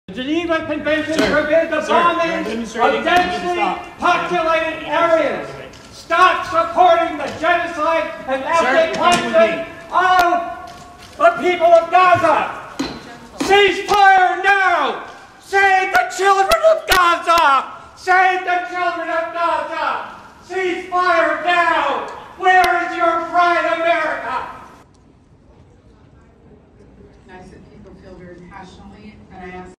The Geneva Convention forbids the bombing of densely populated areas. Stop supporting the genocide and ethnic cleansing of the people of Gaza. Cease fire now!